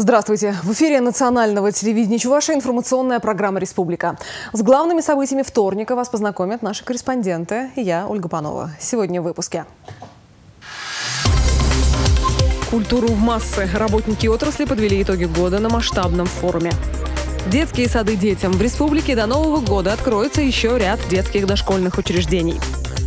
Здравствуйте! В эфире национального телевидения Чувашии информационная программа «Республика». С главными событиями вторника вас познакомят наши корреспонденты и я, Ольга Панова. Сегодня в выпуске. Культуру в массы. Работники отрасли подвели итоги года на масштабном форуме. Детские сады детям. В республике до Нового года откроется еще ряд детских дошкольных учреждений.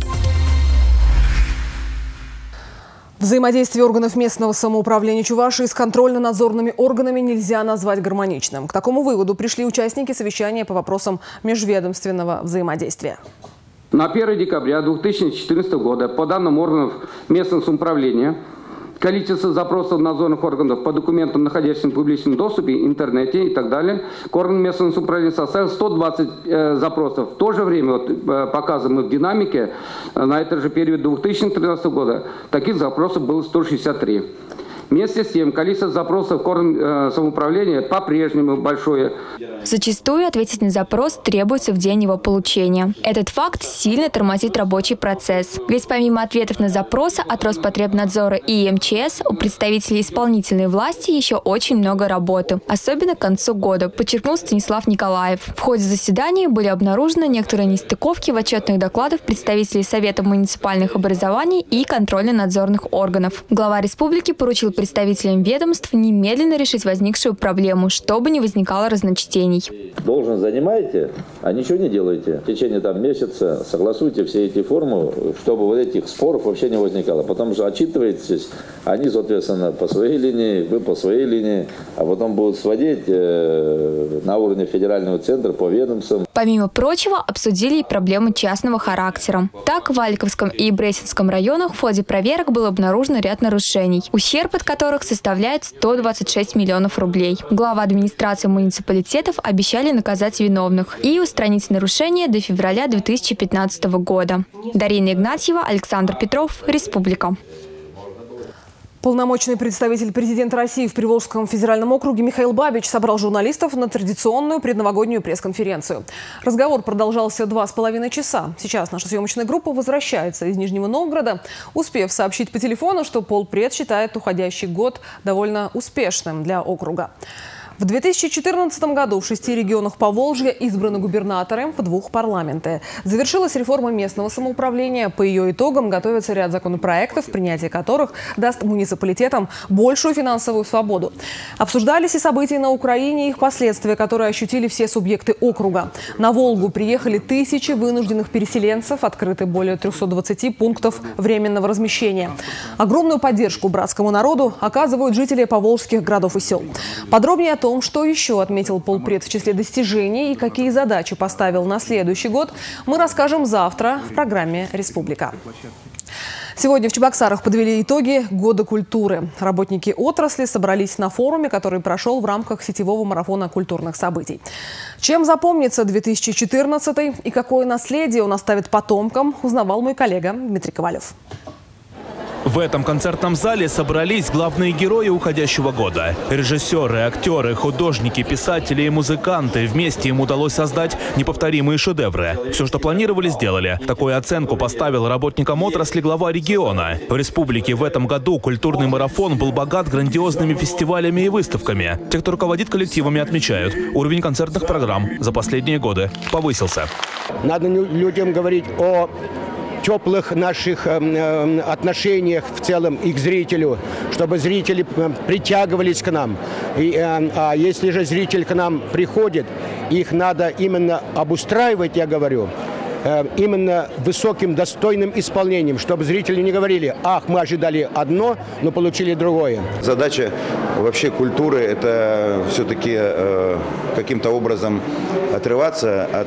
Взаимодействие органов местного самоуправления Чувашии с контрольно-надзорными органами нельзя назвать гармоничным. К такому выводу пришли участники совещания по вопросам межведомственного взаимодействия. На 1 декабря 2014 года по данным органов местного самоуправления количество запросов надзорных органов по документам, находящимся в публичном доступе, интернете и так далее, к органам местного самоуправления составило 120 запросов. В то же время, показываем в динамике, на этот же период 2013 года таких запросов было 163. Вместе с тем, количество запросов к органам самоуправления по-прежнему большое. Зачастую ответить на запрос требуется в день его получения. Этот факт сильно тормозит рабочий процесс. Ведь помимо ответов на запросы от Роспотребнадзора и МЧС, у представителей исполнительной власти еще очень много работы. Особенно к концу года, подчеркнул Станислав Николаев. В ходе заседания были обнаружены некоторые нестыковки в отчетных докладах представителей Совета муниципальных образований и контрольно-надзорных органов. Глава республики поручил представителям ведомств немедленно решить возникшую проблему, чтобы не возникало разночтений. Должность занимаете, а ничего не делаете. В течение месяца согласуйте все эти формы, чтобы вот этих споров вообще не возникало. Потому что отчитываетесь, они, соответственно, по своей линии, вы по своей линии, а потом будут сводить на уровне федерального центра по ведомствам. Помимо прочего, обсудили и проблемы частного характера. Так, в Валиковском и Бресинском районах в ходе проверок был обнаружен ряд нарушений, ущерб от которых составляет 126 миллионов рублей. Глава администрации муниципалитетов обещали наказать виновных и устранить нарушения до февраля 2015 года. Дарина Игнатьева, Александр Петров, Республика. Полномочный представитель президента России в Приволжском федеральном округе Михаил Бабич собрал журналистов на традиционную предновогоднюю пресс-конференцию. Разговор продолжался 2,5 часа. Сейчас наша съемочная группа возвращается из Нижнего Новгорода, успев сообщить по телефону, что полпред считает уходящий год довольно успешным для округа. В 2014 году в 6 регионах Поволжья избраны губернаторы в 2 парламентах. Завершилась реформа местного самоуправления. По ее итогам готовится ряд законопроектов, принятие которых даст муниципалитетам большую финансовую свободу. Обсуждались и события на Украине и их последствия, которые ощутили все субъекты округа. На Волгу приехали тысячи вынужденных переселенцев, открыты более 320 пунктов временного размещения. Огромную поддержку братскому народу оказывают жители поволжских городов и сел. Подробнее о том, что еще отметил полпред в числе достижений и какие задачи поставил на следующий год, мы расскажем завтра в программе «Республика». Сегодня в Чебоксарах подвели итоги года культуры. Работники отрасли собрались на форуме, который прошел в рамках сетевого марафона культурных событий. Чем запомнится 2014 и какое наследие он оставит потомкам, узнавал мой коллега Дмитрий Ковалев. В этом концертном зале собрались главные герои уходящего года. Режиссеры, актеры, художники, писатели и музыканты. Вместе им удалось создать неповторимые шедевры. Все, что планировали, сделали. Такую оценку поставил работникам отрасли глава региона. В республике в этом году культурный марафон был богат грандиозными фестивалями и выставками. Те, кто руководит коллективами, отмечают, уровень концертных программ за последние годы повысился. Надо людям говорить о теплых наших отношениях в целом и к зрителю, чтобы зрители притягивались к нам. А если же зритель к нам приходит, их надо именно обустраивать, я говорю, именно высоким, достойным исполнением, чтобы зрители не говорили: ах, мы ожидали одно, но получили другое. Задача вообще культуры – это все-таки каким-то образом отрываться от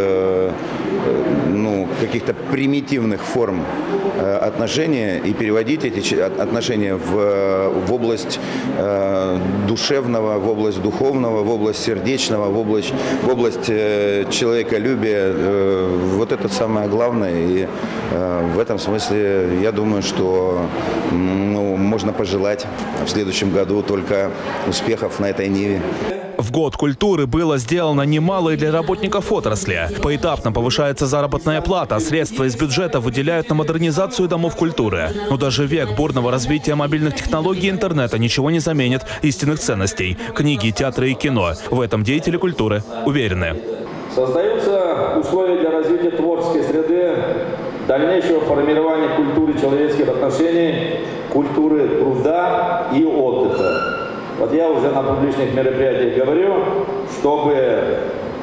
каких-то примитивных форм отношения и переводить эти отношения в область душевного, в область духовного, в область сердечного, в область человеколюбия. Вот это самое главное. И в этом смысле я думаю, что можно пожелать в следующем году только успехов на этой ниве. В год культуры было сделано немало и для работников отрасли. Поэтапно повышается заработная плата, средства из бюджета выделяют на модернизацию домов культуры. Но даже век бурного развития мобильных технологий и интернета ничего не заменит истинных ценностей – книги, театры и кино. В этом деятели культуры уверены. Создаются условия для развития творческой среды, дальнейшего формирования культуры человеческих отношений, культуры труда и отдыха. Вот я уже на публичных мероприятиях говорю, чтобы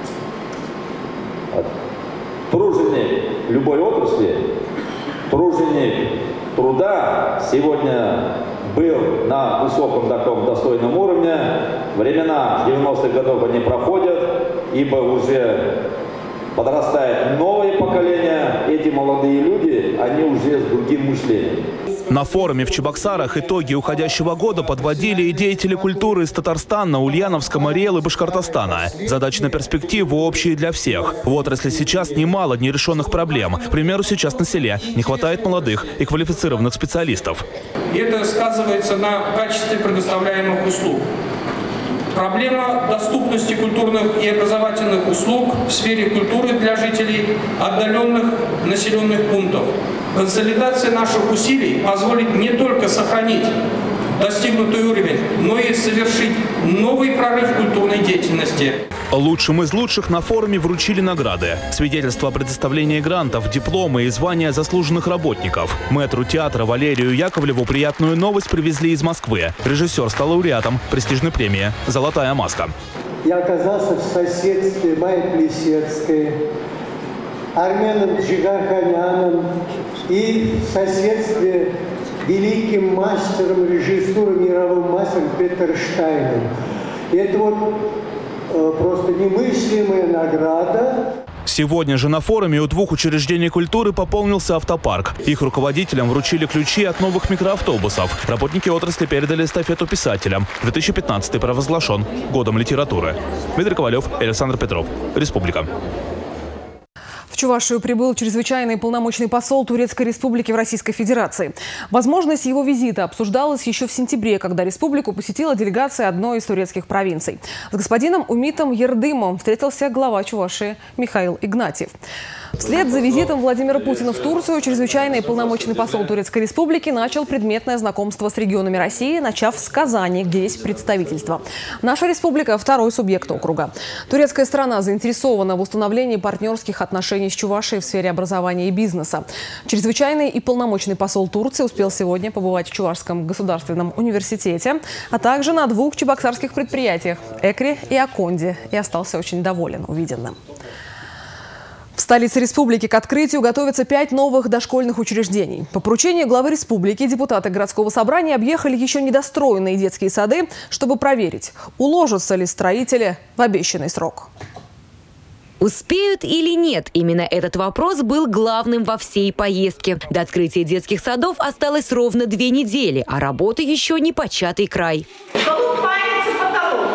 труженик любой отрасли, труженик труда сегодня был на высоком таком достойном уровне. Времена 90-х годов они проходят, ибо уже подрастает новое поколение. Эти молодые люди, они уже с другим мышлением. На форуме в Чебоксарах итоги уходящего года подводили и деятели культуры из Татарстана, Ульяновска, Мариэл и Башкортостана. Задачи на перспективу общие для всех. В отрасли сейчас немало нерешенных проблем. К примеру, сейчас на селе не хватает молодых и квалифицированных специалистов. Это сказывается на качестве предоставляемых услуг. Проблема доступности культурных и образовательных услуг в сфере культуры для жителей отдаленных населенных пунктов. Консолидация наших усилий позволит не только сохранить достигнутый уровень, но и совершить новый прорыв культурной деятельности. Лучшим из лучших на форуме вручили награды. Свидетельства о предоставлении грантов, дипломы и звания заслуженных работников. Мэтру театра Валерию Яковлеву приятную новость привезли из Москвы. Режиссер стал лауреатом престижной премии «Золотая маска». Я оказался в соседстве Майи Плесецкой, Арменом Джигарханяном и в соседстве великим мастером режиссуры, мировым мастером Петерштайном. И это вот просто немыслимая награда. Сегодня же на форуме у двух учреждений культуры пополнился автопарк. Их руководителям вручили ключи от новых микроавтобусов. Работники отрасли передали эстафету писателям. 2015 провозглашен годом литературы. Дмитрий Ковалев, Александр Петров. Республика. В Чувашию прибыл чрезвычайный полномочный посол Турецкой Республики в Российской Федерации. Возможность его визита обсуждалась еще в сентябре, когда республику посетила делегация одной из турецких провинций. С господином Умитом Ердымом встретился глава Чувашии Михаил Игнатьев. Вслед за визитом Владимира Путина в Турцию чрезвычайный полномочный посол Турецкой Республики начал предметное знакомство с регионами России, начав с Казани, где есть представительство. Наша республика – второй субъект округа. Турецкая страна заинтересована в установлении партнерских отношений с Чувашией в сфере образования и бизнеса. Чрезвычайный и полномочный посол Турции успел сегодня побывать в Чувашском государственном университете, а также на двух чебоксарских предприятиях – Экре и Аконде, и остался очень доволен увиденным. В столице республики к открытию готовятся 5 новых дошкольных учреждений. По поручению главы республики депутаты городского собрания объехали еще недостроенные детские сады, чтобы проверить, уложатся ли строители в обещанный срок. Успеют или нет? Именно этот вопрос был главным во всей поездке. До открытия детских садов осталось ровно 2 недели, а работы еще не початый край. Колупается потолок.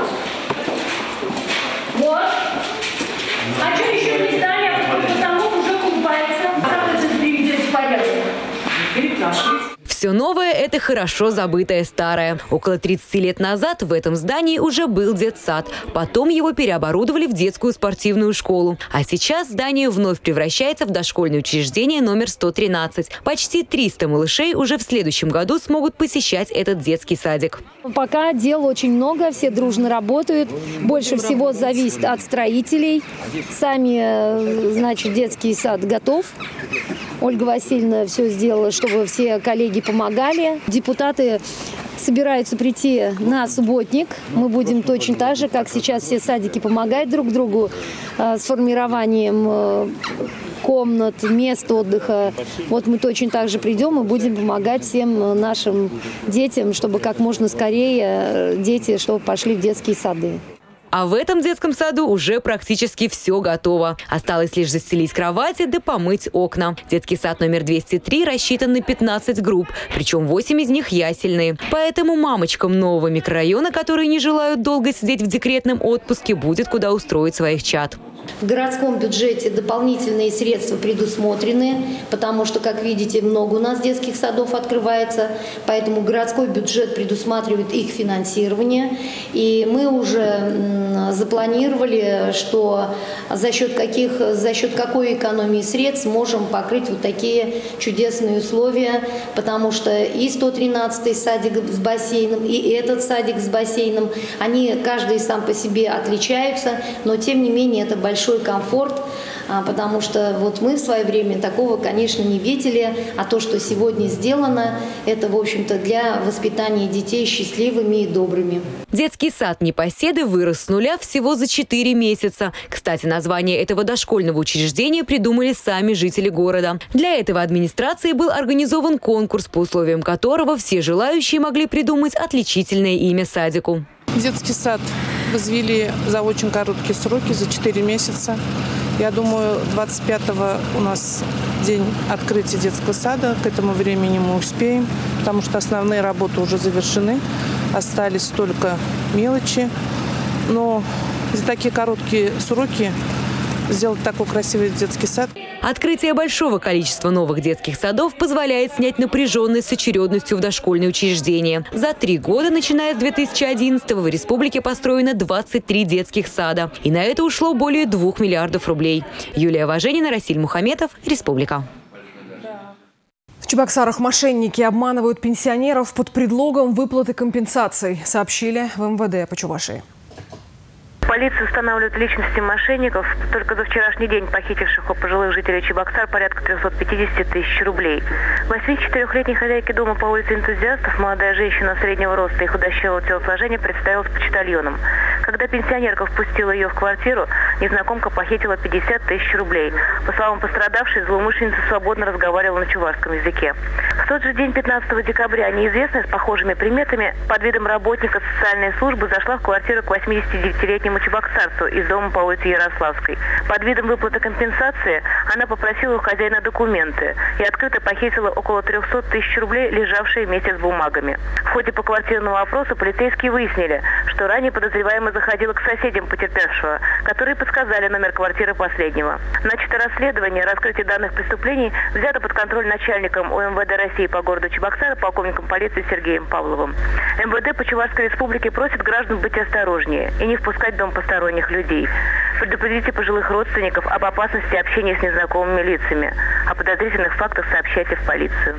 Вот. А что еще не сдали? Потолок уже колупается. Как это приведет в порядок? Все новое – это хорошо забытое старое. Около 30 лет назад в этом здании уже был детсад. Потом его переоборудовали в детскую спортивную школу. А сейчас здание вновь превращается в дошкольное учреждение номер 113. Почти 300 малышей уже в следующем году смогут посещать этот детский садик. Пока дел очень много, все дружно работают. Больше всего зависит от строителей. Сами, значит, детский сад готов. Ольга Васильевна все сделала, чтобы все коллеги помогали. Депутаты собираются прийти на субботник. Мы будем точно так же, как сейчас все садики помогают друг другу с формированием комнат, мест отдыха. Вот мы точно так же придем и будем помогать всем нашим детям, чтобы как можно скорее дети чтобы пошли в детские сады. А в этом детском саду уже практически все готово. Осталось лишь застелить кровати да помыть окна. Детский сад номер 203 рассчитан на 15 групп, причем 8 из них ясельные. Поэтому мамочкам нового микрорайона, которые не желают долго сидеть в декретном отпуске, будет куда устроить своих чад. В городском бюджете дополнительные средства предусмотрены, потому что, как видите, много у нас детских садов открывается, поэтому городской бюджет предусматривает их финансирование. И мы уже запланировали, что за счет какой экономии средств можем покрыть вот такие чудесные условия, потому что и 113-й садик с бассейном, и этот садик с бассейном, они каждый сам по себе отличаются, но тем не менее это большой комфорт, потому что вот мы в свое время такого, конечно, не видели, а то, что сегодня сделано, это, в общем-то, для воспитания детей счастливыми и добрыми. Детский сад «Непоседы» вырос с нуля всего за 4 месяца. Кстати, название этого дошкольного учреждения придумали сами жители города. Для этого администрации был организован конкурс, по условиям которого все желающие могли придумать отличительное имя садику. Детский сад возвели за очень короткие сроки, за 4 месяца. Я думаю, 25-го у нас день открытия детского сада. К этому времени мы успеем, потому что основные работы уже завершены. Остались только мелочи. Но за такие короткие сроки сделать такой красивый детский сад. Открытие большого количества новых детских садов позволяет снять напряженность с очередностью в дошкольные учреждения. За 3 года, начиная с 2011-го, в республике построено 23 детских сада. И на это ушло более 2 миллиардов рублей. Юлия Важенина, Расиль Мухаметов, Республика. В Чебоксарах мошенники обманывают пенсионеров под предлогом выплаты компенсаций, сообщили в МВД по Чувашии. Полиция устанавливает личности мошенников, только за вчерашний день похитивших у пожилых жителей Чебоксар порядка 350 тысяч рублей. 84-летней хозяйке дома по улице Энтузиастов молодая женщина среднего роста и худощавого телосложения представилась почтальоном. Когда пенсионерка впустила ее в квартиру, незнакомка похитила 50 тысяч рублей. По словам пострадавшей, злоумышленница свободно разговаривала на чувашском языке. В тот же день, 15 декабря, неизвестная с похожими приметами под видом работника социальной службы зашла в квартиру к 89-летнему чебоксарцу из дома по улице Ярославской. Под видом выплаты компенсации она попросила у хозяина документы и открыто похитила около 300 тысяч рублей, лежавшие вместе с бумагами. В ходе поквартирного опроса полицейские выяснили, что ранее подозреваемая заходила к соседям потерпевшего, которые подсказали номер квартиры последнего. Начато расследование, раскрытие данных преступлений взято под контроль начальником УМВД России по городу Чебоксары, полковником полиции Сергеем Павловым. МВД по Чувашской республике просит граждан быть осторожнее и не впускать в дом посторонних людей. Предупредите пожилых родственников об опасности общения с незнакомыми лицами. О подозрительных фактах сообщайте в полицию.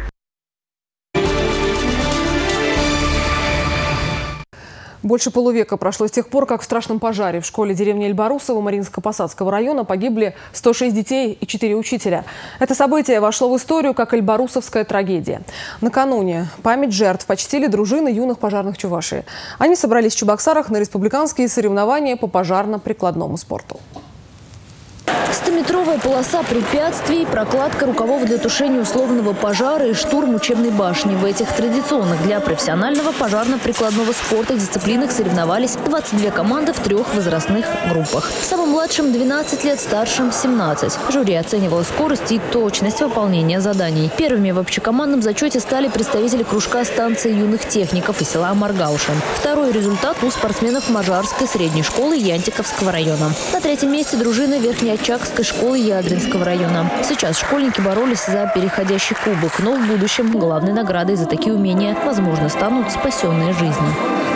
Больше полувека прошло с тех пор, как в страшном пожаре в школе деревни Эльбарусово Маринско-Посадского района погибли 106 детей и 4 учителя. Это событие вошло в историю как эльбарусовская трагедия. Накануне память жертв почтили дружины юных пожарных Чувашии. Они собрались в Чебоксарах на республиканские соревнования по пожарно-прикладному спорту. 100-метровая полоса препятствий, прокладка рукавов для тушения условного пожара и штурм учебной башни. В этих традиционных для профессионального пожарно-прикладного спорта дисциплинах соревновались 22 команды в 3 возрастных группах. Самым младшим 12 лет, старшим 17. Жюри оценивало скорость и точность выполнения заданий. Первыми в общекомандном зачете стали представители кружка станции юных техников и села Маргаушин. Второй результат у спортсменов Мажарской средней школы Янтиковского района. На 3-м месте дружина Верхнеочакской школы Ядринского района. Сейчас школьники боролись за переходящий кубок, но в будущем главной наградой за такие умения, возможно, станут спасенные жизни.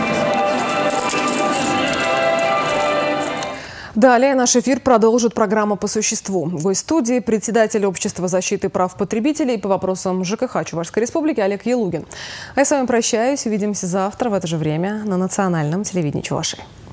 Далее наш эфир продолжит программа «По существу». Гость студии – председатель Общества защиты прав потребителей по вопросам ЖКХ Чувашской республики Олег Елугин. А я с вами прощаюсь. Увидимся завтра в это же время на национальном телевидении Чувашии.